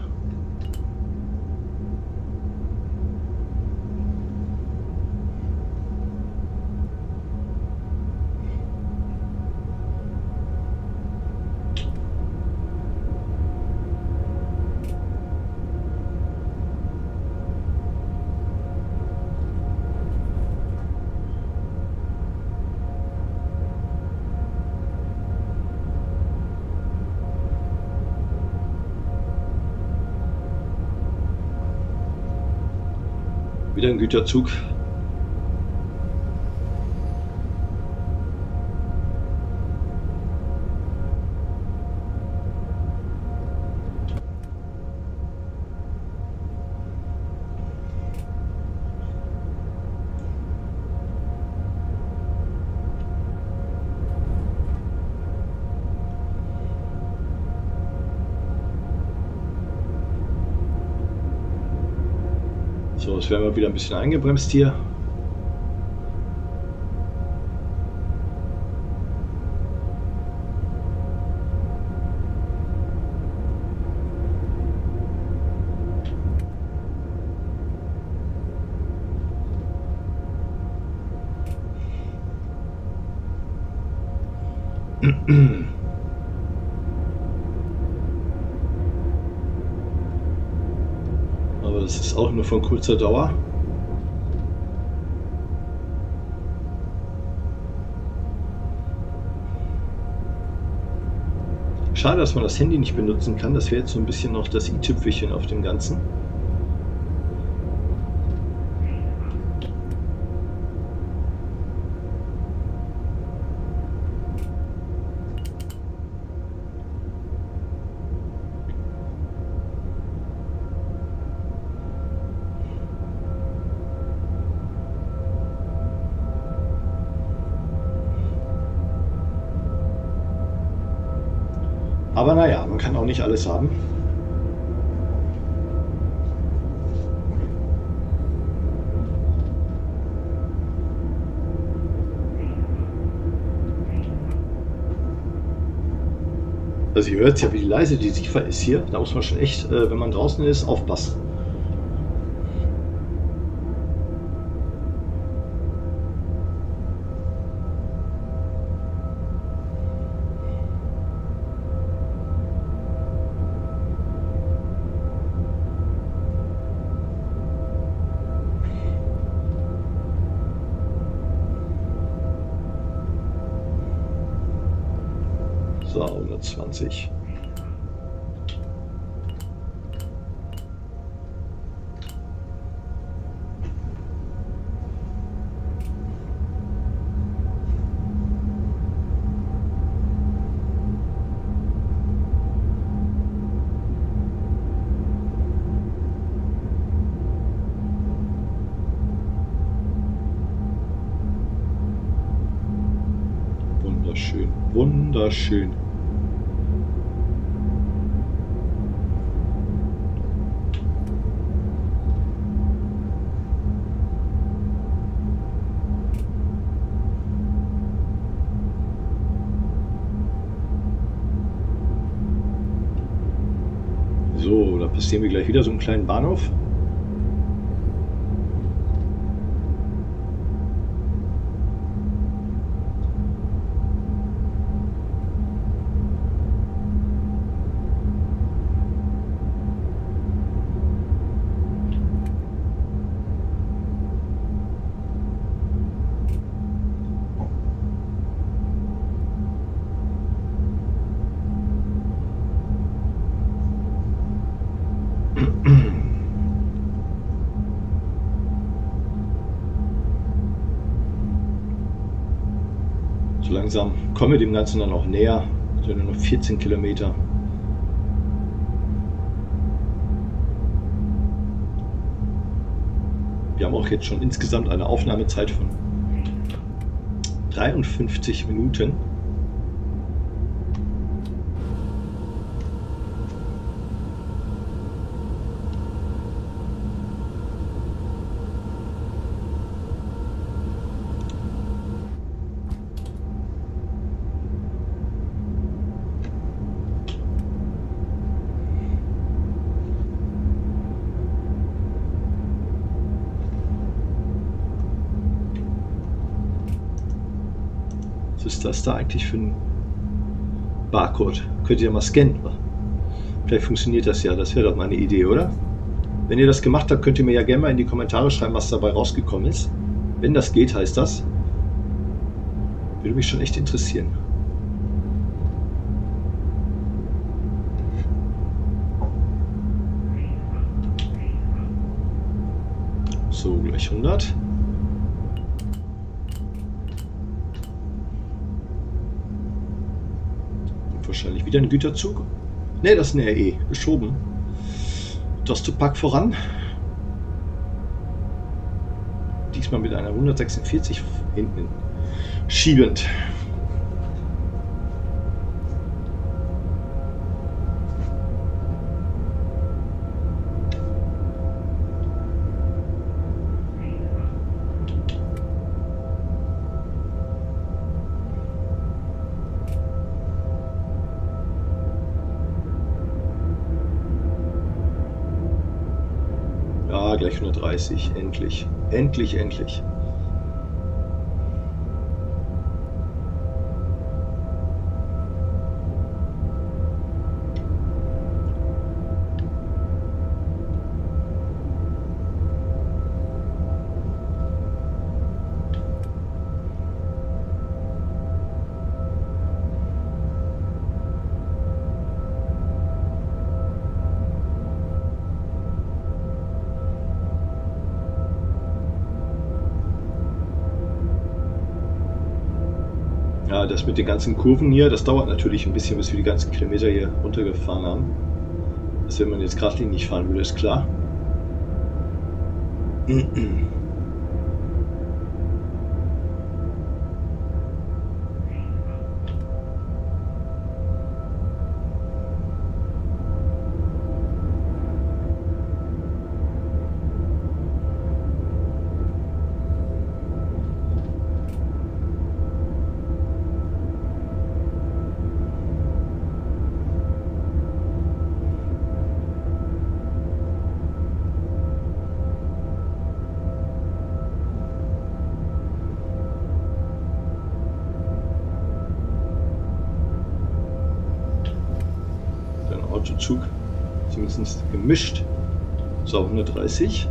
Wieder ein Güterzug. So, jetzt werden wir wieder ein bisschen eingebremst hier. Aber das ist auch nur von kurzer Dauer. Schade, dass man das Handy nicht benutzen kann. Das wäre jetzt so ein bisschen noch das i-Tüpfelchen auf dem Ganzen. Aber naja, man kann auch nicht alles haben. Also ihr hört ja, wie leise die SIFA ist hier. Da muss man schon echt, wenn man draußen ist, aufpassen. So, 120. Wunderschön, wunderschön. So, da passieren wir gleich wieder so einen kleinen Bahnhof. So langsam kommen wir dem Ganzen dann auch näher. So nur noch 14 Kilometer. Wir haben auch jetzt schon insgesamt eine Aufnahmezeit von 53 Minuten. Was ist das da eigentlich für ein Barcode? Könnt ihr ja mal scannen. Vielleicht funktioniert das ja. Das wäre doch mal eine Idee, oder? Wenn ihr das gemacht habt, könnt ihr mir ja gerne mal in die Kommentare schreiben, was dabei rausgekommen ist. Wenn das geht, heißt das. Würde mich schon echt interessieren. So, gleich 100. Wahrscheinlich wieder ein Güterzug. Ne, das ist eine RE. Geschoben. Das Tupac voran. Diesmal mit einer 146 hinten schiebend. Ja, gleich 130. Endlich. Endlich, endlich. das mit den ganzen Kurven hier, das dauert natürlich ein bisschen, bis wir die ganzen Kilometer hier runtergefahren haben. Das, wenn man jetzt geradlinig fahren würde, ist klar. Autozug, zumindest gemischt. So, 130.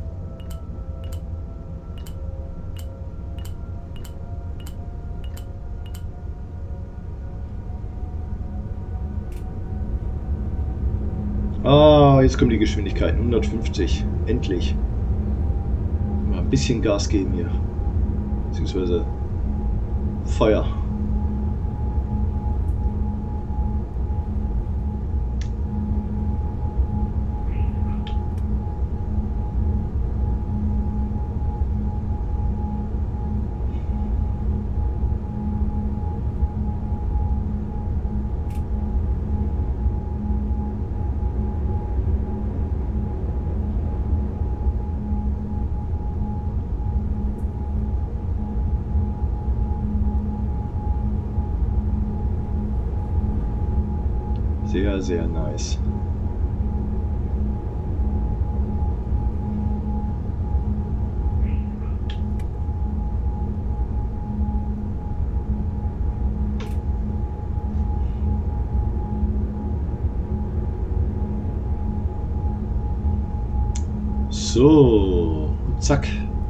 Ah, jetzt kommen die Geschwindigkeiten. 150. Endlich. Mal ein bisschen Gas geben hier. Beziehungsweise Feuer. Sehr, sehr nice. So, zack.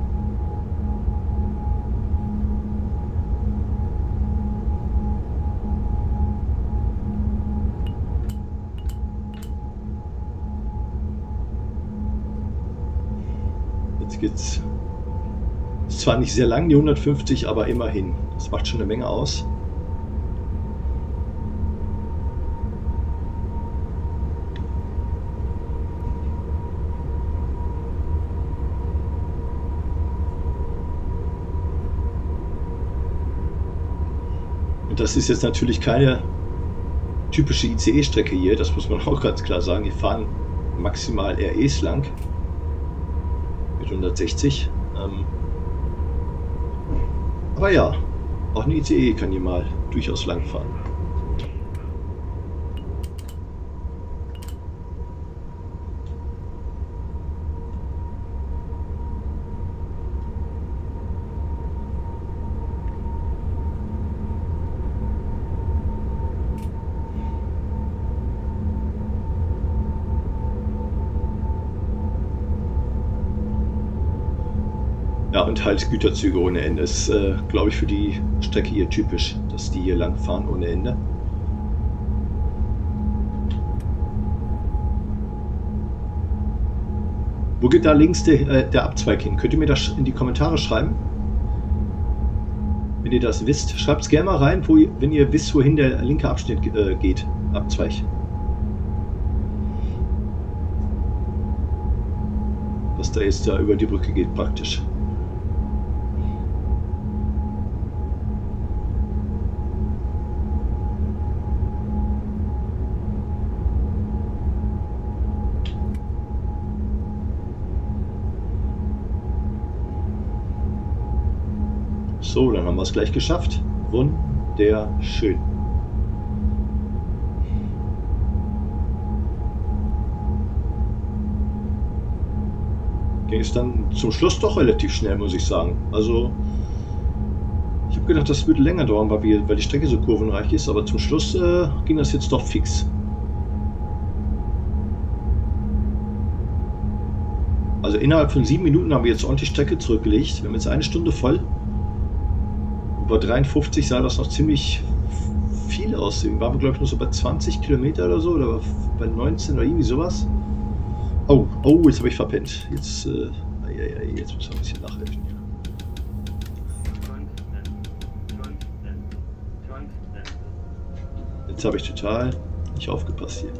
Jetzt geht's. Ist zwar nicht sehr lang, die 150, aber immerhin. Das macht schon eine Menge aus. Und das ist jetzt natürlich keine typische ICE-Strecke hier, das muss man auch ganz klar sagen. Wir fahren maximal REs lang. 160. Aber ja, auch eine ICE kann hier mal durchaus lang fahren. Ja, und halt Güterzüge ohne Ende. Das ist, glaube ich, für die Strecke hier typisch, dass die hier lang fahren ohne Ende. Wo geht da links der Abzweig hin? Könnt ihr mir das in die Kommentare schreiben? Wenn ihr das wisst, schreibt es gerne mal rein, wenn ihr wisst, wohin der linke Abschnitt geht. Abzweig. Was da jetzt da über die Brücke geht praktisch. So, dann haben wir es gleich geschafft. Wunderschön. Ging es dann zum Schluss doch relativ schnell, muss ich sagen. Also, ich habe gedacht, das würde länger dauern, weil die Strecke so kurvenreich ist, aber zum Schluss ging das jetzt doch fix. Also innerhalb von 7 Minuten haben wir jetzt ordentlich Strecke zurückgelegt. Wir haben jetzt 1 Stunde voll. Über 53 sah das noch ziemlich viel aus. Waren wir, glaube ich, nur so bei 20 Kilometer oder so, oder bei 19 oder irgendwie sowas. Oh, jetzt habe ich verpennt. Jetzt müssen wir ein bisschen nachhelfen. Jetzt habe ich total nicht aufgepasst hier.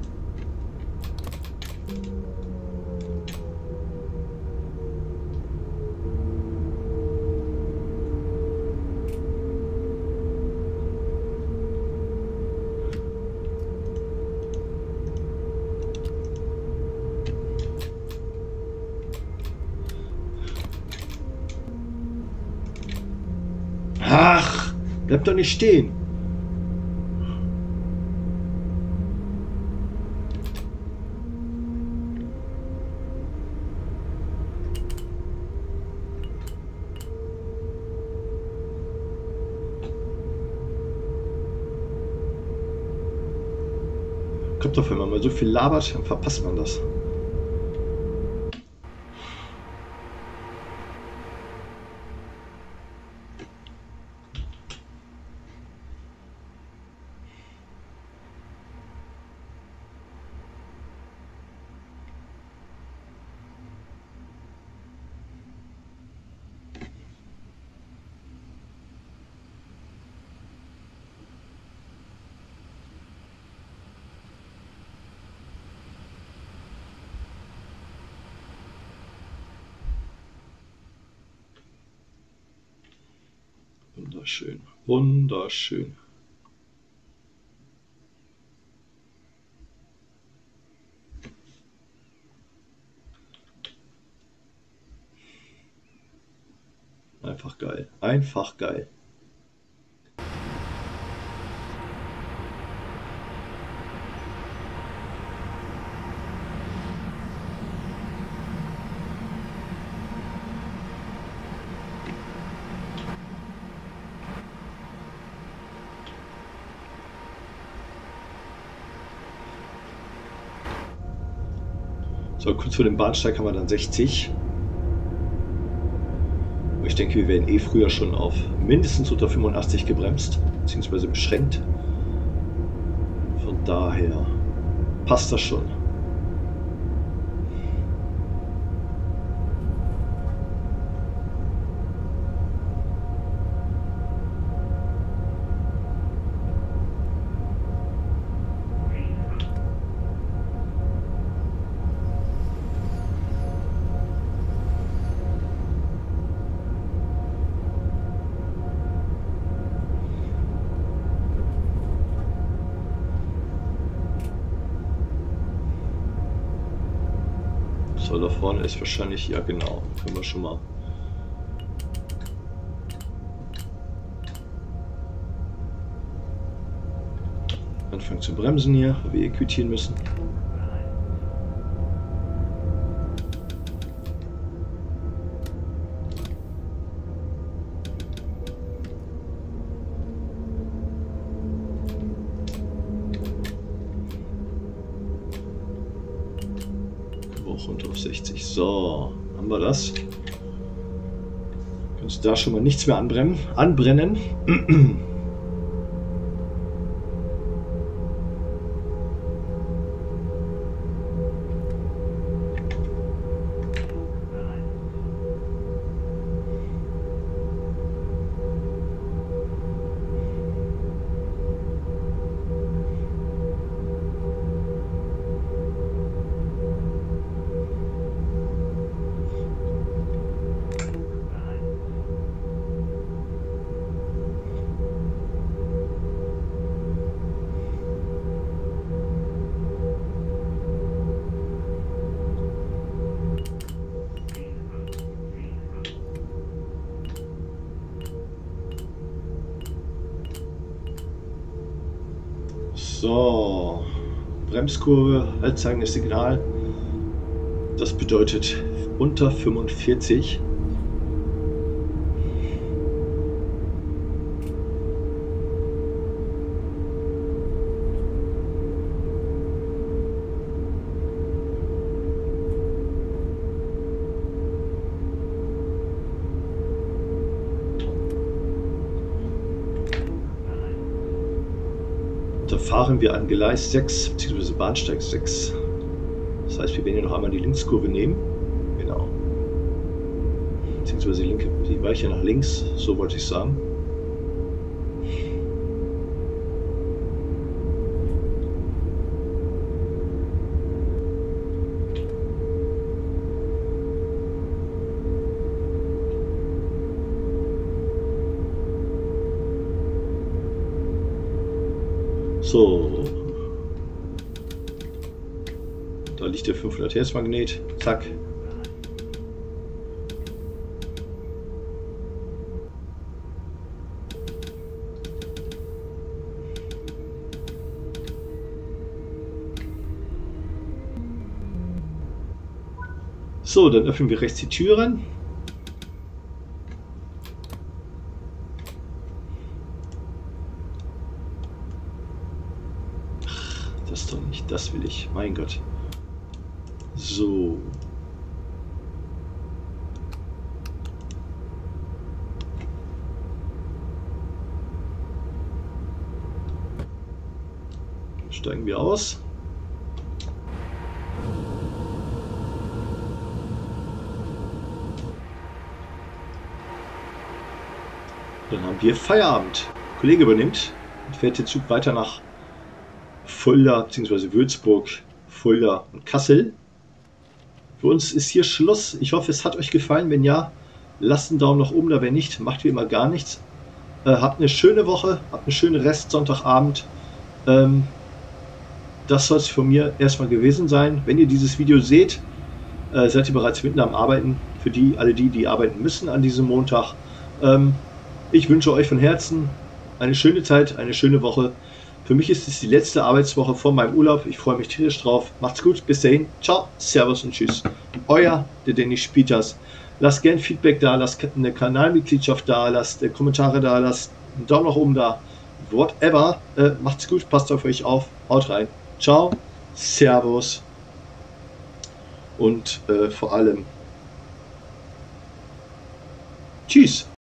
Ach, bleib doch nicht stehen. Kommt doch, wenn man mal so viel labert, dann verpasst man das. Wunderschön, wunderschön. Einfach geil, einfach geil. So, kurz vor dem Bahnsteig haben wir dann 60. Ich denke, wir werden eh früher schon auf mindestens unter 85 gebremst, beziehungsweise beschränkt. Von daher passt das schon. So, da vorne ist wahrscheinlich, ja genau, können wir schon mal. Anfangen zu bremsen hier, weil wir quittieren müssen. Runter auf 60. So, haben wir das. Kannst du da schon mal nichts mehr anbrennen. So, Bremskurve, zeigendes Signal. Das bedeutet unter 45. Da fahren wir an Gleis 6 bzw. Bahnsteig 6. Das heißt, wir werden hier noch einmal die Linkskurve nehmen. Genau. Beziehungsweise die Weiche nach links, so wollte ich sagen. So. Da liegt der 500 Hertz Magnet. Zack. So, dann öffnen wir rechts die Türen. Ach, das doch nicht, das will ich. Mein Gott. So. Steigen wir aus. Dann haben wir Feierabend. Der Kollege übernimmt und fährt den Zug weiter nach Fulda bzw. Würzburg, Fulda und Kassel. Für uns ist hier Schluss. Ich hoffe, es hat euch gefallen. Wenn ja, lasst einen Daumen nach oben da. Wenn nicht, macht wie immer gar nichts. Habt eine schöne Woche, habt eine schöne Rest-Sonntagabend. Das soll es von mir erstmal gewesen sein. Wenn ihr dieses Video seht, seid ihr bereits mitten am Arbeiten. Für alle die arbeiten müssen an diesem Montag. Ich wünsche euch von Herzen eine schöne Zeit, eine schöne Woche. Für mich ist es die letzte Arbeitswoche vor meinem Urlaub. Ich freue mich tierisch drauf. Macht's gut, bis dahin. Ciao, Servus und Tschüss. Euer der Dennis Spieters. Lasst gern Feedback da, lasst eine Kanalmitgliedschaft da, lasst Kommentare da, lasst einen Daumen nach oben da. Whatever. Macht's gut, passt auf euch auf. Haut rein. Ciao, Servus und vor allem Tschüss.